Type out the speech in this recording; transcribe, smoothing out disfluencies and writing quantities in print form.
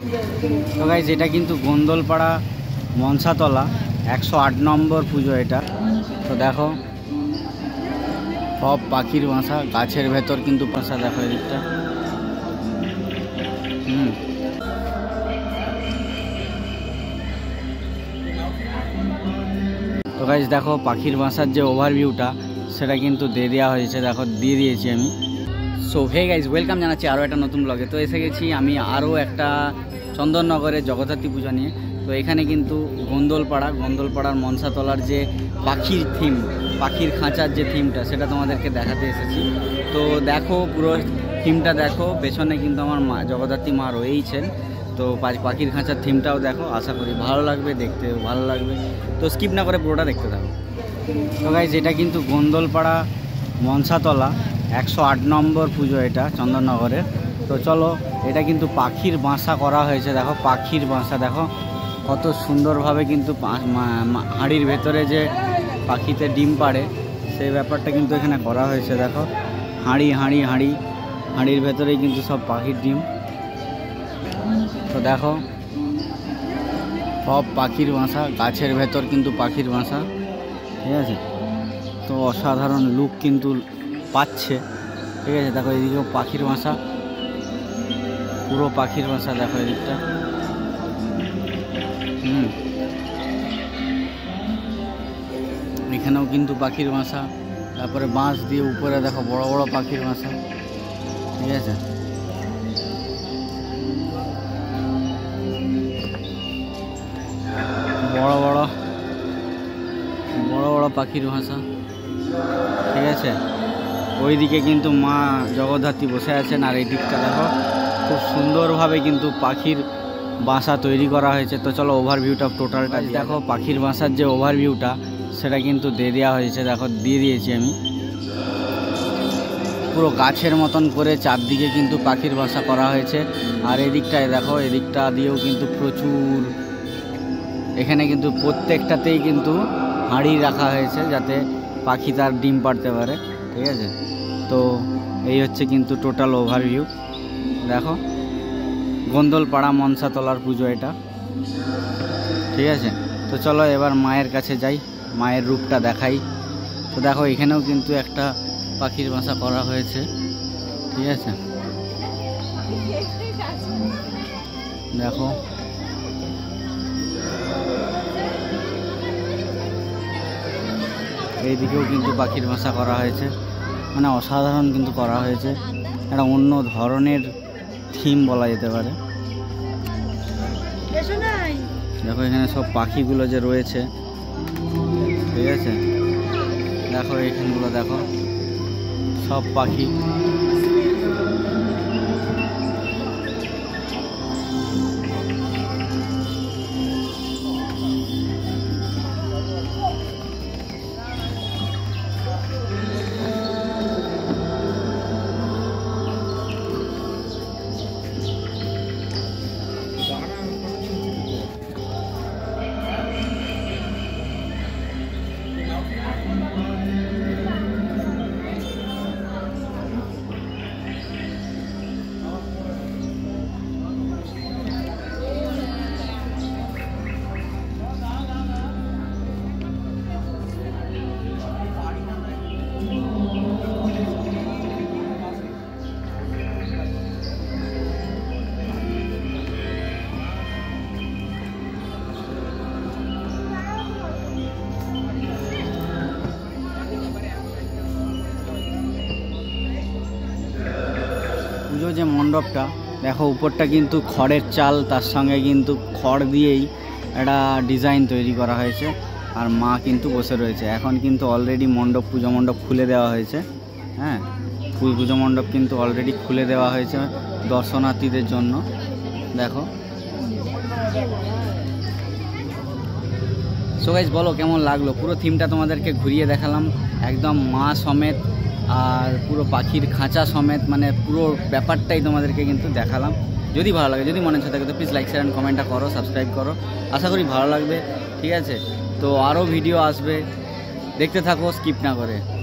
তো গাইজ এটা কিন্তু গোন্দলপাড়া মনসাতলা 108 নম্বর পুজো এটা। তো দেখো সব পাখির বাসা, গাছের ভেতর কিন্তু বাসা, দেখো এদিকটা। তো গাইজ দেখো পাখির বাসার যে ওভারভিউটা সেটা কিন্তু দিয়ে দেওয়া হয়েছে, দেখো দিয়ে দিয়েছি আমি। সো হে গাইজ, ওয়েলকাম জানাচ্ছি আরও একটা নতুন ব্লগে। তো এসে গেছি আমি আরও একটা চন্দননগরের জগদ্ধাত্রী পূজা নিয়ে। তো এখানে কিন্তু গোন্দলপাড়ার মনসাতলার যে পাখির থিম, পাখির খাঁচার যে থিমটা, সেটা তোমাদেরকে দেখাতে এসেছি। তো দেখো পুরো থিমটা দেখো, পেছনে কিন্তু আমার মা জগদ্ধাত্রী মা রয়েইছেন। তো পাখির খাঁচার থিমটাও দেখো, আশা করি ভালো লাগবে, দেখতে ভালো লাগবে। তো স্কিপ না করে পুরোটা দেখতে থাকো। তো গাইজ এটা কিন্তু গোন্দলপাড়া মনসাতলা 108 নম্বর পুজো এটা চন্দননগরের। তো চলো, এটা কিন্তু পাখির বাসা করা হয়েছে, দেখো পাখির বাসা দেখো কত সুন্দরভাবে কিন্তু হাঁড়ির ভেতরে যে পাখিতে ডিম পাড়ে সেই ব্যাপারটা কিন্তু এখানে করা হয়েছে। দেখো হাঁড়ির ভেতরেই কিন্তু সব পাখির ডিম। তো দেখো সব পাখির বাসা, গাছের ভেতর কিন্তু পাখির বাসা, ঠিক আছে। তো অসাধারণ লুক কিন্তু পাচ্ছে, ঠিক আছে। দেখো এদিকেও পাখির বাসা, পুরো পাখির বাসা, দেখো এদিকটা। এখানেও কিন্তু পাখির বাসা, তারপরে বাঁশ দিয়ে উপরে দেখো বড় বড় পাখির বাসা, ঠিক আছে। বড় বড় পাখির বাসা, ঠিক আছে। ওইদিকে কিন্তু মা জগদ্ধাত্রী বসে আছেন, আর এই দিকটা দেখো খুব সুন্দরভাবে কিন্তু পাখির বাসা তৈরি করা হয়েছে। তো চলো ওভারভিউটা টোটালটা দেখো, পাখির বাসার যে ওভারভিউটা সেটা কিন্তু দিয়ে দেওয়া হয়েছে, দেখো দিয়ে দিয়েছি আমি। পুরো গাছের মতন করে চারদিকে কিন্তু পাখির বাসা করা হয়েছে। আর এদিকটায় দেখো, এদিকটা দিয়েও কিন্তু প্রচুর, এখানে কিন্তু প্রত্যেকটাতেই কিন্তু হাঁড়ি রাখা হয়েছে যাতে পাখি তার ডিম পাড়তে পারে, ঠিক আছে। তো এই হচ্ছে কিন্তু টোটাল ওভারভিউ, দেখো গোন্দলপাড়া মনসাতলার পুজো এটা, ঠিক আছে। তো চলো এবার মায়ের কাছে যাই, মায়ের রূপটা দেখাই। তো দেখো এখানেও কিন্তু একটা পাখির বাসা করা হয়েছে, ঠিক আছে। দেখো এইদিকেও কিন্তু পাখির বাসা করা হয়েছে, মানে অসাধারণ কিন্তু করা হয়েছে, একটা অন্য ধরনের থিম বলা যেতে পারে। দেখো এখানে সব পাখিগুলো যে রয়েছে, ঠিক আছে। দেখো এইখানগুলো দেখো সব পাখি, পুজো যে মণ্ডপটা দেখো, উপরটা কিন্তু খড়ের চাল, তার সঙ্গে কিন্তু খড় দিয়েই একটা ডিজাইন তৈরি করা হয়েছে। আর মা কিন্তু বসে রয়েছে। এখন কিন্তু অলরেডি পুজো মণ্ডপ খুলে দেওয়া হয়েছে, হ্যাঁ, পুজো মণ্ডপ কিন্তু অলরেডি খুলে দেওয়া হয়েছে দর্শনার্থীদের জন্য। দেখো সো গাইস, বলো কেমন লাগলো? পুরো থিমটা তোমাদেরকে ঘুরিয়ে দেখালাম, একদম মা সমেত আর পুরো পাখির খাঁচা সমেত, মানে পুরো ব্যাপারটাই তোমাদেরকে কিন্তু দেখালাম। যদি ভালো লাগে, যদি মনে হচ্ছে থাকে, তো প্লিজ লাইক শেয়ার অ্যান্ড কমেন্টটা করো, সাবস্ক্রাইব করো, আশা করি ভালো লাগবে, ঠিক আছে। তো আরও ভিডিও আসবে, দেখতে থাকো স্কিপ না করে।